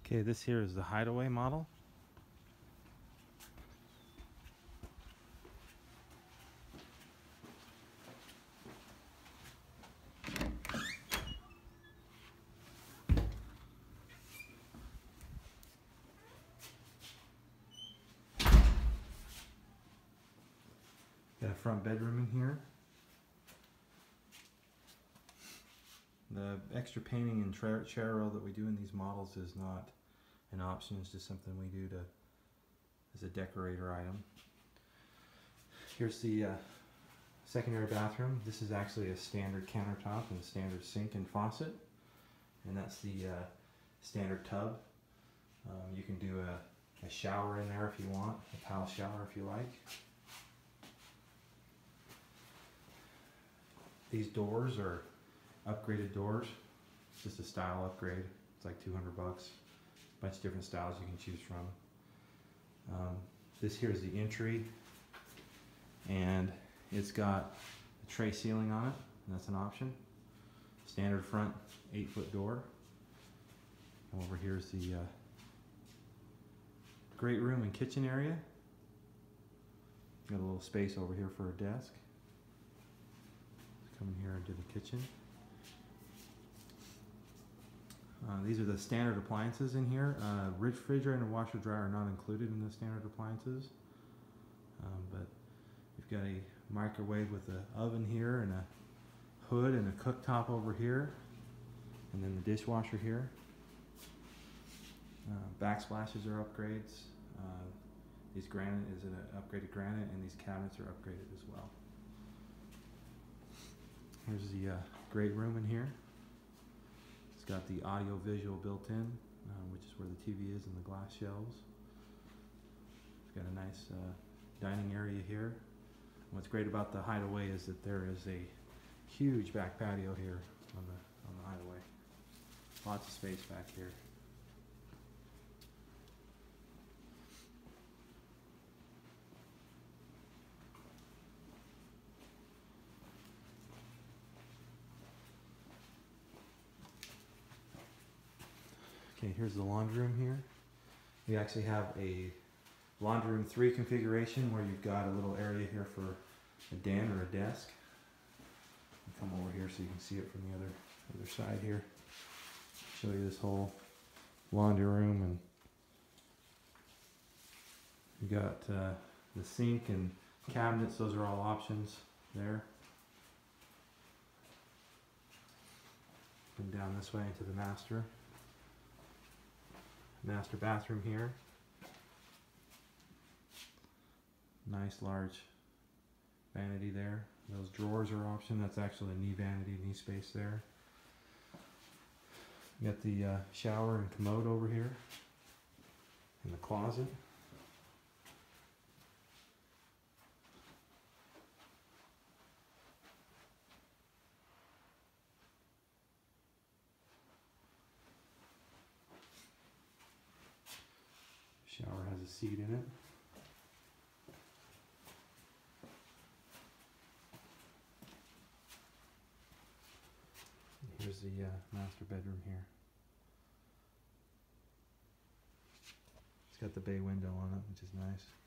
Okay, this here is the Hideaway model. Got a front bedroom in here. The extra painting and chair rail that we do in these models is not an option, it's just something we do as a decorator item. Here's the secondary bathroom. This is actually a standard countertop and standard sink and faucet, and that's the standard tub. You can do a shower in there if you want, a towel shower if you like. These doors are upgraded doors. It's just a style upgrade. It's like 200 bucks. A bunch of different styles you can choose from. This here is the entry, and it's got a tray ceiling on it, and that's an option. Standard front 8-foot door. And over here is the great room and kitchen area. Got a little space over here for a desk. Let's come in here into the kitchen. These are the standard appliances in here. Refrigerator and a washer dryer are not included in the standard appliances. But you've got a microwave with an oven here and a hood and a cooktop over here. And then the dishwasher here. Backsplashes are upgrades. These granite is an upgraded granite, and these cabinets are upgraded as well. Here's the great room in here. It's got the audio visual built in, which is where the TV is and the glass shelves. It's got a nice dining area here. And what's great about the Hideaway is that there is a huge back patio here on the Hideaway. Lots of space back here. Okay, here's the laundry room here. We actually have a laundry room 3 configuration where you've got a little area here for a den or a desk. I'll come over here so you can see it from the other side here. Show you this whole laundry room, and you got the sink and cabinets. Those are all options there. Come down this way into the master bathroom here. Nice large vanity there. Those drawers are option. That's actually a knee vanity, knee space there. You got the shower and commode over here in the closet. Shower has a seat in it. Here's the master bedroom here. It's got the bay window on it, which is nice.